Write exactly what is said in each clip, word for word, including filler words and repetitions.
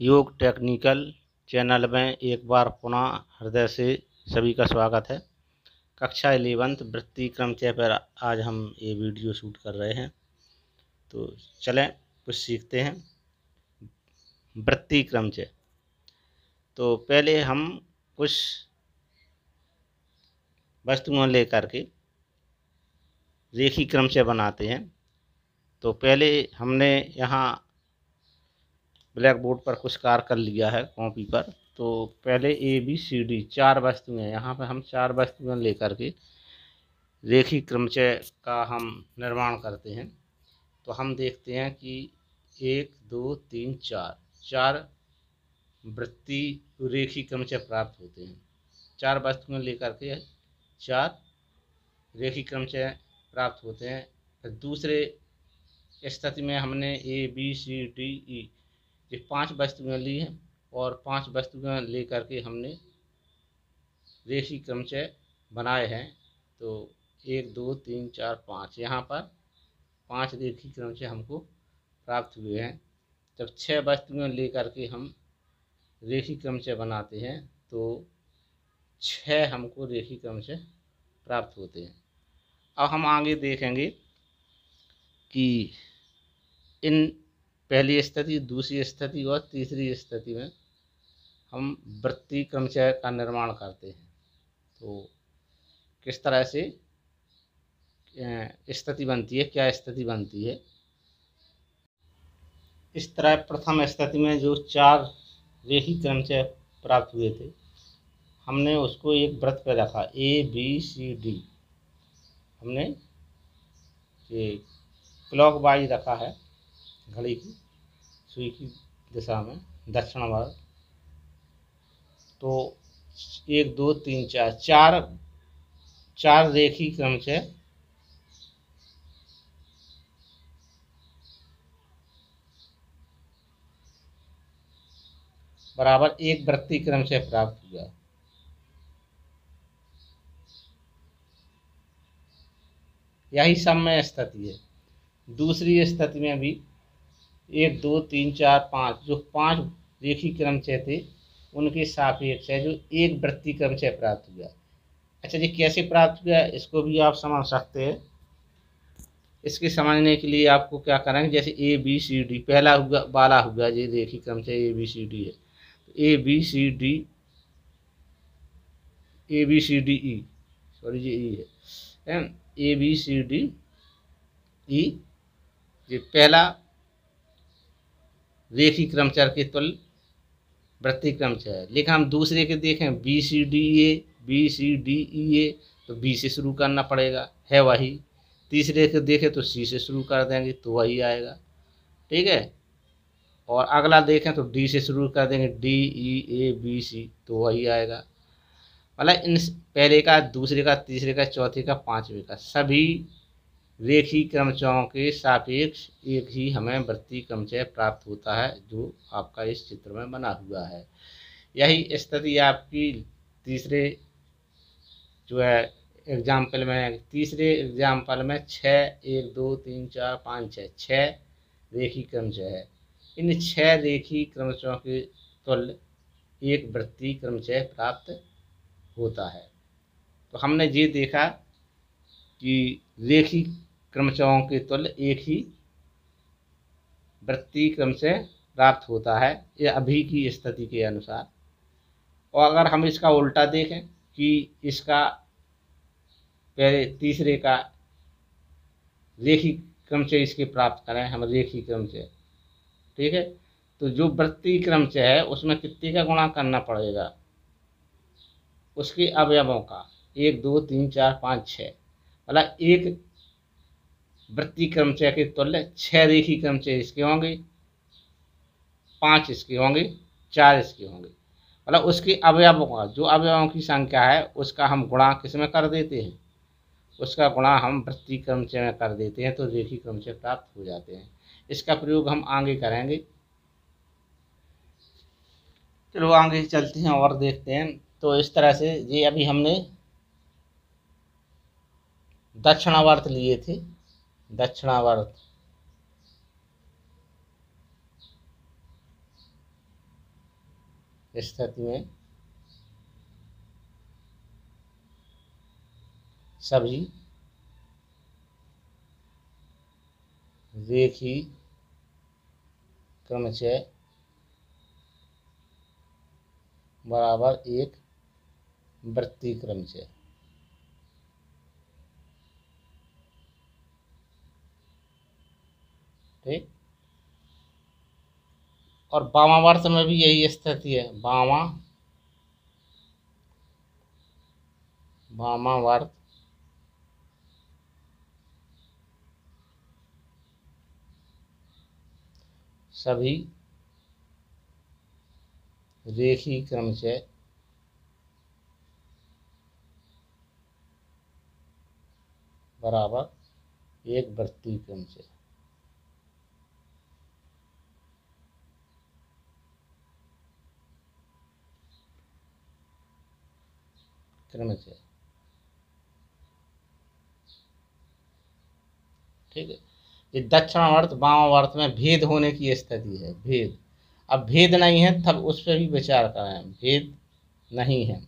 योग technical channel में एक बार पुनः हृदय से सभी का स्वागत है। कक्षा इलेवंथ वृत्ति क्रमचय पर आज हम ये वीडियो शूट कर रहे हैं, तो चलें कुछ सीखते हैं। वृत्ति क्रमचय, तो पहले हम कुछ वस्तुओं लेकर के रेखी क्रमचय बनाते हैं। तो पहले हमने यहाँ ब्लैक बोर्ड पर कुछ कार्य कर लिया है कॉपी पर। तो पहले ए बी सी डी चार वस्तुएं, यहाँ पर हम चार वस्तुएं लेकर के रेखी क्रमचय का हम निर्माण करते हैं। तो हम देखते हैं कि एक दो तीन चार चार वृत्ति रेखी क्रमचय प्राप्त होते हैं। चार वस्तुएं लेकर के चार रेखी क्रमचय प्राप्त होते हैं। फिर दूसरे स्थिति में हमने ए बी सी डी ई ये पांच वस्तुएं ली हैं और पांच वस्तुएं लेकर के हमने रेखी क्रमचय बनाए हैं। तो एक दो तीन चार पाँच, यहाँ पर पांच रेखी क्रमचय हमको प्राप्त हुए हैं। जब छह वस्तुएं लेकर के हम रेखी क्रमचय बनाते हैं तो छह हमको रेखी क्रमचय प्राप्त होते हैं। अब हम आगे देखेंगे कि इन पहली स्थिति, दूसरी स्थिति और तीसरी स्थिति में हम वृत्ति क्रमचय का निर्माण करते हैं। तो किस तरह से स्थिति बनती है, क्या स्थिति बनती है। इस तरह प्रथम स्थिति में जो चार रेखी क्रमचय प्राप्त हुए थे, हमने उसको एक वृत्त पर रखा ए बी सी डी। हमने ये क्लॉक वाइज रखा है, घड़ी की सुई की दिशा में दक्षिणावर्त। तो एक दो तीन चार चार चार रेखी क्रमचय बराबर एक वृत्ति क्रमचय प्राप्त हुआ। यही समय स्थिति है। दूसरी स्थिति में भी एक दो तीन चार पाँच, जो पांच रेखी क्रमचय थे उनके सापेक्ष है जो एक वृत्ति क्रमचय प्राप्त हुआ। अच्छा जी, कैसे प्राप्त हुआ इसको भी आप समझ सकते हैं। इसके समझने के लिए आपको क्या करेंगे, जैसे ए बी सी डी पहला हुआ वाला हुआ ये रेखी क्रमचय ए बी सी डी है। तो A B C D A B C D E sorry ये ई है ए बी सी डी ई, ये पहला रेखी क्रमचय के तुल्य वृत्ति क्रमचय है। लेकिन हम दूसरे के देखें B C D A B C D E A, तो बी से शुरू करना पड़ेगा, है वही। तीसरे के देखें तो सी से शुरू कर देंगे तो वही आएगा, ठीक है। और अगला देखें तो डी से शुरू कर देंगे, डी ई ए बी सी, तो वही आएगा। मतलब इन पहले का, दूसरे का, तीसरे का, चौथे का, पांचवे का सभी रेखी क्रमचयों के सापेक्ष एक ही हमें वृत्ति क्रमचय प्राप्त होता है, जो आपका इस चित्र में बना हुआ है। यही स्थिति आपकी तीसरे जो है एग्जाम्पल में, तीसरे एग्जाम्पल में छः एक दो तीन चार पाँच छः छः रेखी क्रमचय है। इन छः रेखी क्रमचयों के तुल्य एक वृत्ति क्रमचय प्राप्त होता है। तो हमने ये देखा कि रेखी क्रमचयों के तुल्य एक ही वृत्ति क्रमचय प्राप्त होता है, ये अभी की स्थिति के अनुसार। और अगर हम इसका उल्टा देखें कि इसका पहले तीसरे का रेखी क्रमचय इसके प्राप्त करें हम रेखी क्रमचय, ठीक है। तो जो वृत्ति क्रमचय है उसमें कितने का गुणा करना पड़ेगा, उसके अवयवों का, एक दो तीन चार पाँच छः। मतलब एक वृत्ति क्रमचय के तुल्य छह रेखी क्रमचय इसके होंगे, पांच इसके होंगे, चार इसके होंगे। मतलब उसके अवयवों का, जो अवयवों की संख्या है उसका हम गुणा किस में कर देते हैं, उसका गुणा हम वृत्ति क्रमचय में कर देते हैं, तो रेखी क्रमचय प्राप्त हो जाते हैं। इसका प्रयोग हम आगे करेंगे। चलो आगे चलते हैं और देखते हैं। तो इस तरह से ये अभी हमने दक्षिणावर्त लिए थे, दक्षिणावर्त स्थिति में सभी रेखी क्रमचय बराबर एक वृत्तीय क्रमचय। ठीक। और वामावर्त में भी यही स्थिति है। वामा वामावर्त सभी रेखी क्रमचय बराबर एक वृत्तीय क्रमचय। क्रमचय। ठीक है। ये दक्षिणावर्त वामावर्त में भेद होने की स्थिति है। भेद, अब भेद नहीं है तब उस पर भी विचार करें। भेद नहीं है,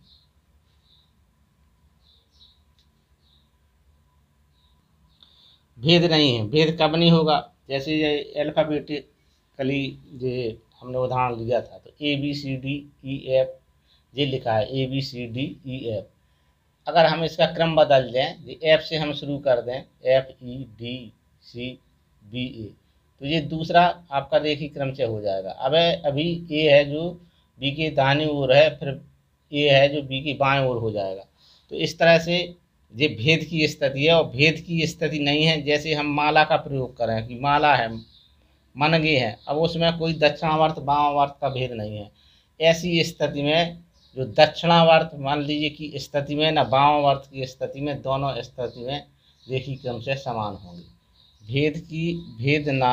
भेद नहीं है। भेद कब नहीं होगा? जैसे ये अल्फाबेटिकली जो हमने उदाहरण लिया था, तो A B C D E F ये लिखा है, A B C D E F. अगर हम इसका क्रम बदल दें, एफ से हम शुरू कर दें, F E D C B A, तो ये दूसरा आपका रेखी क्रमचय हो जाएगा। अब अभी ए है जो बी के दाहिनी ओर है, फिर ए है जो बी के बाएं ओर हो जाएगा। तो इस तरह से ये भेद की स्थिति है। और भेद की स्थिति नहीं है जैसे हम माला का प्रयोग करें कि माला है, मनगे है, अब उसमें कोई दक्षिणावर्त वामावर्त का भेद नहीं है। ऐसी स्थिति में जो दक्षिणावर्त मान लीजिए की स्थिति में ना वामावर्त की स्थिति में, दोनों स्थिति में रेखी क्रमचय समान होंगे। भेद की भेद ना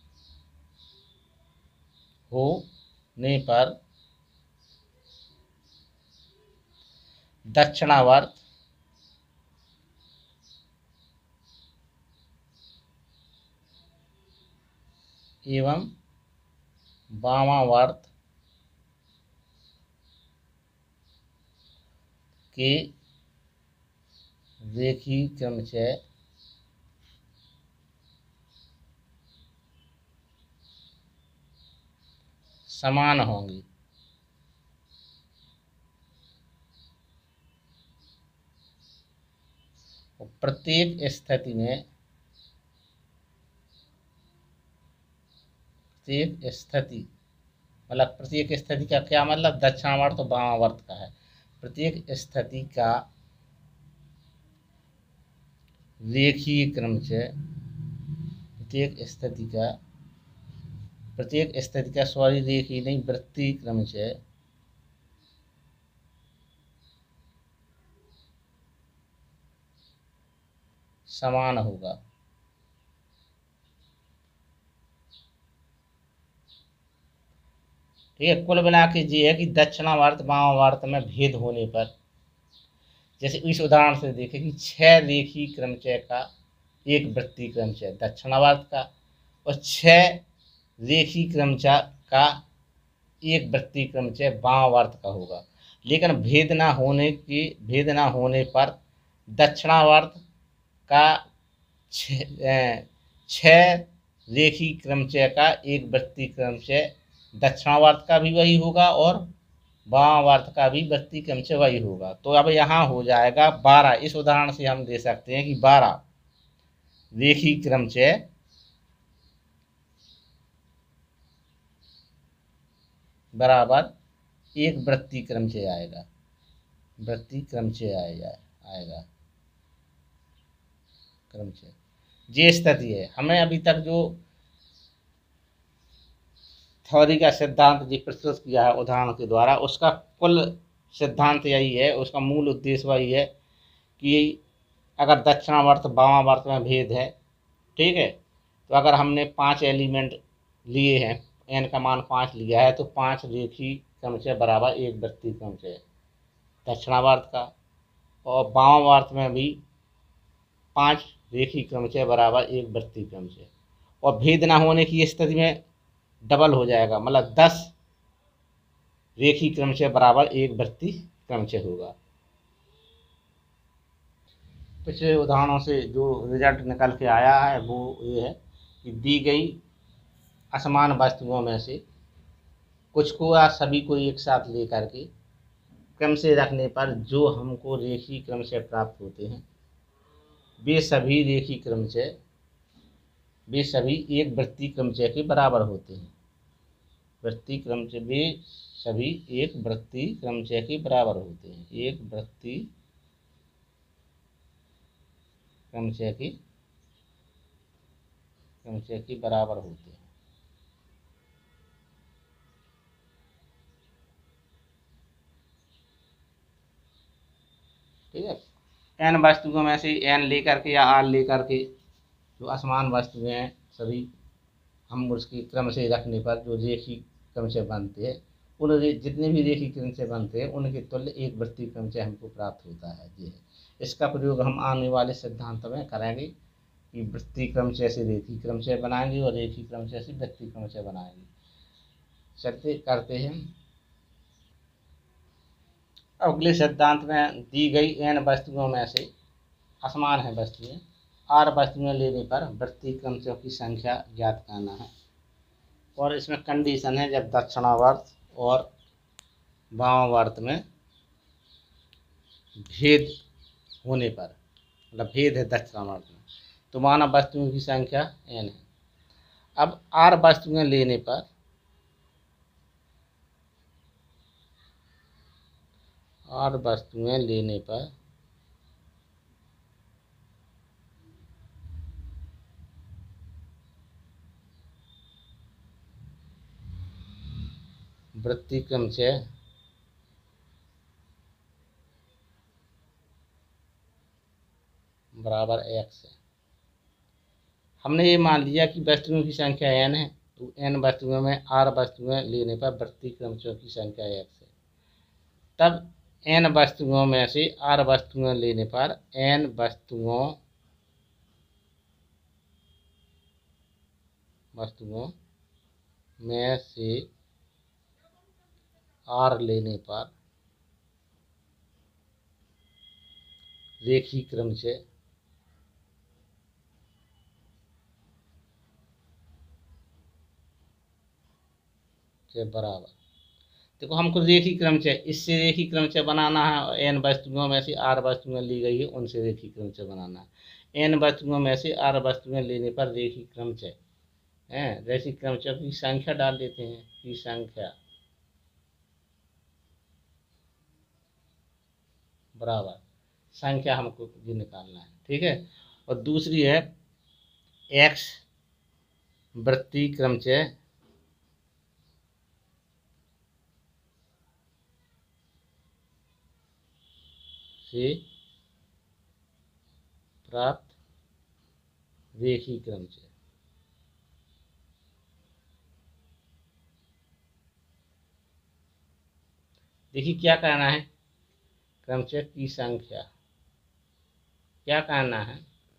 होने पर दक्षिणावर्त एवं वामावर्त के रेखी क्रमचय समान होंगी। प्रत्येक स्थिति में प्रत्येक स्थिति मतलब प्रत्येक स्थिति का क्या मतलब? दक्षिणावर्त और वामावर्त का है। प्रत्येक स्थिति का रेखीय क्रमचय प्रत्येक स्थिति का प्रत्येक स्थिति का सॉरी रेखीय नहीं वृत्तीय क्रमचय समान होगा। ठीक है। कुल मिला के ये है कि दक्षिणावर्त वामावर्त में भेद होने पर, जैसे इस उदाहरण से देखें कि छह रेखी क्रमचय का एक वृत्तीय क्रमचय दक्षिणावर्त का और छह रेखी क्रमचय का एक वृत्तीय क्रमचय वामावर्त का होगा। लेकिन भेद ना होने की भेद ना होने पर दक्षिणावर्त का छह रेखी क्रमचय का एक वृत्तीय क्रमचय दक्षिणावर्त का भी वही होगा और वामावर्त का भी वृत्तीय क्रमचय वही होगा। तो अब यहाँ हो जाएगा बारह। इस उदाहरण से हम दे सकते हैं कि बारह रेखी क्रमचय बराबर एक वृत्तीय क्रमचय आएगा। वृत्तीय क्रमचय आएगा आएगा क्रमचय ये स्थिति है। हमने अभी तक जो थ्योरी का सिद्धांत जी प्रस्तुत किया है उदाहरण के द्वारा, उसका कुल सिद्धांत यही है, उसका मूल उद्देश्य वही है कि अगर दक्षिणावर्त वामावर्त में भेद है, ठीक है, तो अगर हमने पांच एलिमेंट लिए हैं, एन का मान पाँच लिया है, तो पांच रेखी क्रमचय बराबर एक वृत्तीय क्रमचय दक्षिणावर्त का, और वामावर्त में भी पांच रेखी क्रमचय बराबर एक वृत्तीय क्रमचय। और भेद ना होने की स्थिति में डबल हो जाएगा, मतलब दस रेखी क्रमचय बराबर एक वृत्तीय क्रमचय होगा। पिछले उदाहरणों से जो रिजल्ट निकल के आया है वो ये है कि दी गई असमान वस्तुओं में से कुछ को या सभी को एक साथ लेकर के क्रम से रखने पर जो हमको रेखीय क्रमचय प्राप्त होते हैं वे सभी रेखीय क्रमचय वे सभी एक वृत्तीय क्रमचय के बराबर होते हैं। वृत्तीय क्रमचय वे सभी एक वृत्तीय क्रमचय के बराबर होते हैं। एक वृत्तीय क्रमचय के क्रमचय के बराबर होते हैं। ठीक है। एन वस्तुओं में से एन लेकर के या आर लेकर के जो असमान वस्तुएं हैं सभी हम उसके क्रम से रखने पर जो रेखीय क्रमचय बनते हैं उन जितने भी रेखीय क्रमचय बनते हैं उनके तुल्य एक वृत्तीय क्रमचय हमको प्राप्त होता है। ये है इसका प्रयोग हम आने वाले सिद्धांत में करेंगे कि वृत्तीय क्रमचय से रेखीय क्रमचय बनाएंगे और रेखीय क्रमचय से वृत्तीय क्रमचय बनाएंगे। चलते करते हैं अगले सिद्धांत में दी गई एन वस्तुओं में से असमान है वस्तुएं आर वस्तुएं लेने पर वृत्तीय क्रमचयों की संख्या ज्ञात करना है। और इसमें कंडीशन है जब दक्षिणावर्त और वामावर्त में भेद होने पर मतलब भेद है दक्षिणावर्त में तो मानव वस्तुओं की संख्या एन है। अब आर वस्तुएं लेने पर आर वस्तुएं लेने पर वृत्तीय क्रमचय बराबर एक्स है। हमने ये मान लिया कि वस्तुओं की संख्या एन है तो एन वस्तुओं में आर वस्तुएं लेने पर वृत्तीय क्रमचयों की संख्या एक्स है। तब एन वस्तुओं में से आर वस्तुएं लेने पर एन वस्तुओं वस्तुओं में से आर लेने पर रेखीय क्रमचय के बराबर। देखो हमको रेखीय क्रमचय इससे रेखीय क्रमचय बनाना है। एन वस्तुओं में से आर वस्तुएं ली गई है उनसे रेखीय क्रमचय बनाना है। एन वस्तुओं में से आर वस्तुएं लेने पर रेखीय क्रमचय है रेखीय क्रमचय की संख्या डाल देते हैं की संख्या बराबर संख्या हमको ये निकालना है। ठीक है। और दूसरी है एक्स वृत्तीय क्रमचय से प्राप्त रेखीय क्रमचय। देखिए क्या कहना है क्रमचय की संख्या क्या कहना है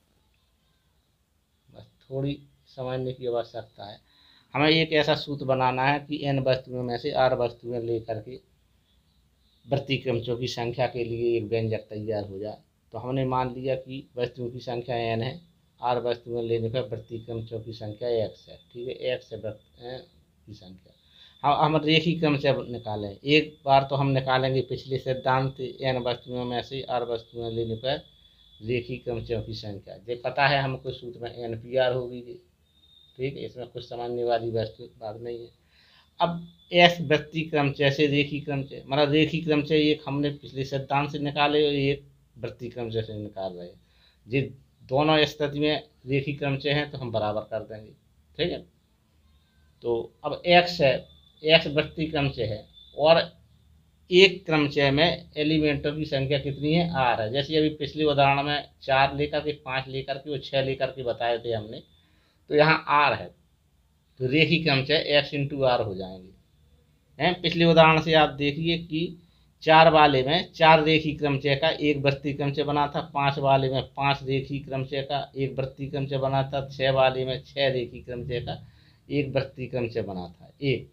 बस थोड़ी समझने की आवश्यकता है। हमें एक ऐसा सूत्र बनाना है कि एन वस्तुओं में से आर वस्तुएं लेकर के वृत्तीय क्रमचयों की संख्या के लिए एक व्यंजक तैयार हो जाए। तो हमने मान लिया कि वस्तुओं की संख्या एन है आर वस्तुएं लेने पर वृत्तीय क्रमचयों की संख्या एक्स है। ठीक है। एक्स है की संख्या हम हम रेखीय क्रमचय निकालें। एक बार तो हम निकालेंगे पिछले सिद्धांत एन वस्तुओं में से आर वस्तुएं लेने पर रेखीय क्रमचयों की संख्या ये पता है हमको सूत्र में एन पी आर होगी जी। ठीक है। इसमें कुछ समझने वाली वस्तु बात नहीं है। अब एक्स वृत्तीय क्रमचय से रेखीय क्रमचय मतलब रेखीय क्रमचय एक हमने पिछले सिद्धांत से निकाले और एक वृत्तीय क्रमचय से निकाल रहे हैं। ये दोनों स्थिति में रेखीय क्रमचय हैं तो हम बराबर कर देंगे। ठीक है। तो अब एक्स है एक्स वृत्तीय क्रमचय है और एक क्रमचय में एलिमेंटों की संख्या कितनी है आर है। जैसे अभी पिछले उदाहरण में चार लेकर के पाँच लेकर के और छः लेकर के बताए थे हमने तो यहाँ आर है तो रेखीय क्रमचय एक्स इंटू आर हो जाएंगे हैं। पिछले उदाहरण से आप देखिए कि चार वाले में चार रेखीय क्रमचय का एक वृत्तीय क्रमचय बना था। पाँच वाले में पाँच रेखीय क्रमचय का एक वृत्तीय क्रमचय बना था। छः वाले में छः रेखीय क्रमचय का एक वृत्तीय क्रमचय बना था एक।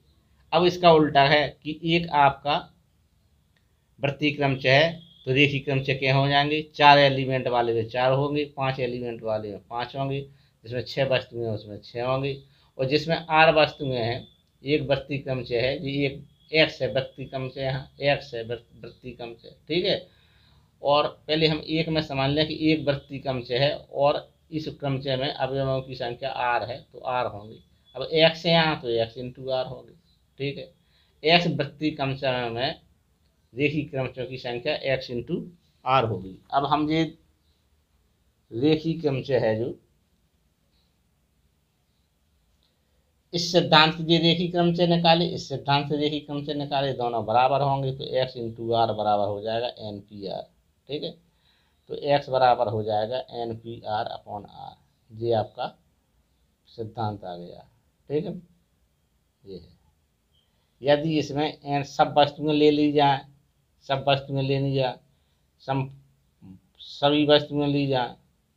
अब इसका उल्टा है कि एक आपका वृत्तीय क्रमचय है तो रेखीय क्रमचय क्या हो जाएंगे, चार एलिमेंट वाले में चार होंगे, पांच एलिमेंट वाले में पांच होंगे, जिसमें छह वस्तुएं हैं उसमें छह होंगी, और जिसमें आठ वस्तुएं हैं एक वृत्तीय क्रमचय है, ये एक एक्स है वृत्तीय क्रमचय, यहाँ एक्स है वृत्तीय क्रमचय, ठीक है। और पहले हम एक में समझ लें कि एक वृत्तीय क्रमचय है और इस क्रमचय में अवयवों की संख्या आर है तो आर होंगी। अब एक्स है यहाँ तो एक्स इंटू आर होगी, ठीक है। एक्स वृत्तीय क्रमचय में रेखीय क्रमचयों की संख्या एक्स इंटू आर होगी। अब हम ये रेखीय क्रमचय है जो इस सिद्धांत से रेखीय क्रमचय निकाले, इस सिद्धांत से रेखीय क्रमचय निकाले, दोनों बराबर होंगे तो एक्स इंटू आर बराबर हो जाएगा एन पी आर, ठीक है। तो एक्स बराबर हो जाएगा N P R upon R, ये आपका सिद्धांत आ गया, ठीक है। ये है यदि इसमें एन सब वस्तुएं ले ली जाए, सब वस्तुएं लेनी जाए, सम सभी वस्तुएं ली जाए,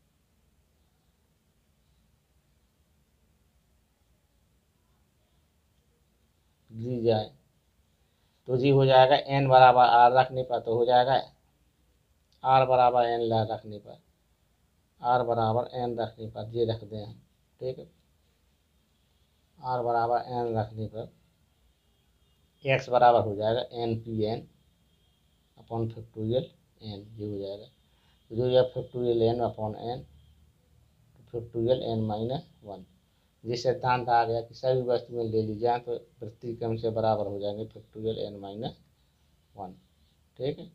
ली जाए तो जी हो जाएगा एन बराबर आर रखने पर तो हो जाएगा आर बराबर एन रखने पर, आर बराबर एन रखने पर ये रख दें हम, ठीक है। आर बराबर एन रखने पर एक्स बराबर हो जाएगा N P N upon factorial N, ये हो जाएगा तो जो यह factorial N upon N factorial N minus one. ये सिद्धांत आ गया कि सभी वस्तुएं ले ली जाए तो वृत्तीय क्रमचय बराबर हो जाएंगे फैक्टोरियल एन माइनस वन, ठीक है।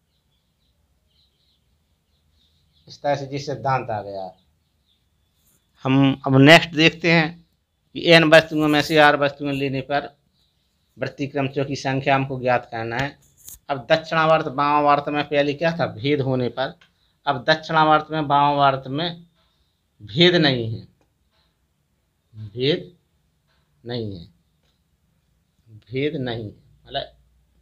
इस तरह से ये सिद्धांत आ गया। हम अब नेक्स्ट देखते हैं कि एन वस्तुओं में से आर वस्तुएं लेने पर वृत्तीय क्रमचयों की संख्या हमको ज्ञात करना है। अब दक्षिणावर्त वामावर्त में पहले क्या था, भेद होने पर, अब दक्षिणावर्त में वामावर्त में भेद नहीं है, भेद नहीं है, भेद नहीं है मतलब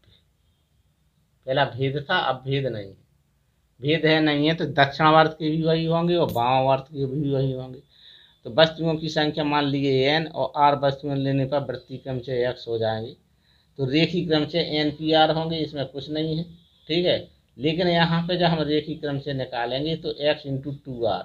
पहला भेद था अब भेद नहीं है, भेद है नहीं है तो दक्षिणावर्त के भी वही होंगे और वामावर्त के भी वही होंगे। तो वस्तुओं की संख्या मान लीजिए एन और आर वस्तुएं लेने पर वृत्तीय क्रमचय एक्स हो जाएंगे तो रेखीय क्रमचय एन पी आर होंगे, इसमें कुछ नहीं है, ठीक है। लेकिन यहाँ पे जब हम रेखीय क्रमचय निकालेंगे तो एक्स इंटू टू आर,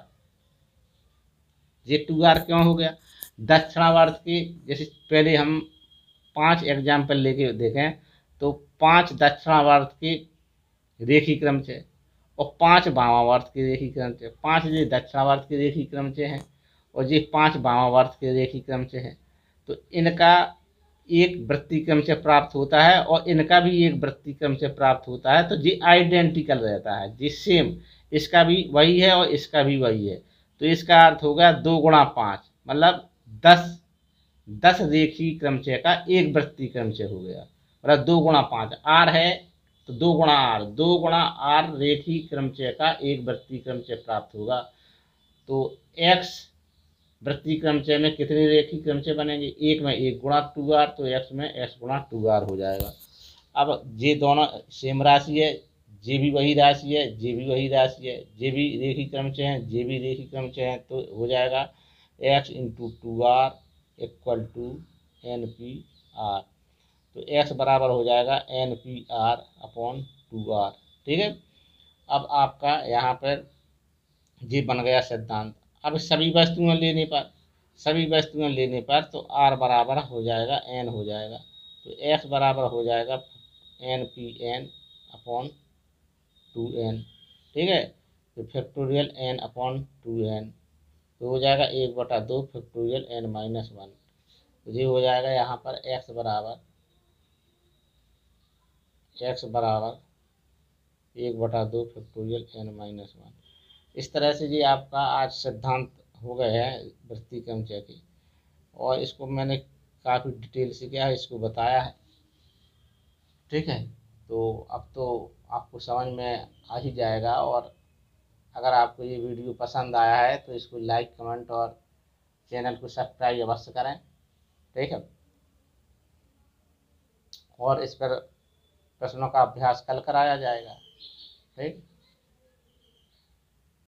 ये टू आर क्यों हो गया, दक्षिणावर्त के जैसे पहले हम पांच एग्जाम्पल लेके देखें तो पांच दक्षिणावर्त के रेखीय क्रमचय और पांच वामावर्त के रेखीय क्रमचय, पांच ये दक्षिणावर्त के रेखीय क्रमचय हैं और ये पांच वामावर्त के रेखीय क्रमचय हैं, तो इनका एक वृत्तीय क्रमचय प्राप्त होता है और इनका भी एक वृत्तीय क्रमचय प्राप्त होता है, तो ये आइडेंटिकल रहता है, ये सेम, इसका भी वही है और इसका भी वही है। तो इसका अर्थ होगा दो गुणा पाँच मतलब दस, दस रेखीय क्रमचय का एक वृत्तीय क्रमचय हो गया, मतलब दो गुणा पाँच आर है तो दो गुणा आर, दो गुणा आर रेखीय क्रमचय का एक वृत्तीय क्रमचय प्राप्त होगा। तो एक्स वृत्तीय क्रमचय में कितने रेखीय क्रमचय बनेंगे, एक में एक गुणा टू आर तो एक्स में एक्स गुणा टू आर हो जाएगा। अब ये दोनों सेम राशि है, जे भी वही राशि है, जे भी वही राशि है, जे भी रेखीय क्रमचय है, जे भी रेखीय क्रमचय है, तो हो जाएगा X into two R equal to N P R, तो एक्स बराबर हो जाएगा N P R upon two R, ठीक है। अब आपका यहाँ पर ये बन गया सिद्धांत। अब सभी वस्तुएं लेने पर, सभी वस्तुएं लेने पर तो आर बराबर हो जाएगा एन हो जाएगा, तो एक्स बराबर हो जाएगा N P N upon two N, ठीक है। तो factorial N upon two N तो हो जाएगा एक बटा दो फैक्टोरियल एन माइनस वन, तो ये हो जाएगा यहाँ पर एक्स बराबर एक्स बराबर एक बटा दो फैक्टोरियल एन माइनस वन। इस तरह से ये आपका आज सिद्धांत हो गए हैं वृत्तीय क्रमचय की, और इसको मैंने काफ़ी डिटेल से क्या है इसको बताया है, ठीक है। तो अब तो आपको समझ में आ ही जाएगा, और अगर आपको ये वीडियो पसंद आया है तो इसको लाइक कमेंट और चैनल को सब्सक्राइब अवश्य करें, ठीक है। और इस पर प्रश्नों का अभ्यास कल कराया जाएगा, ठीक।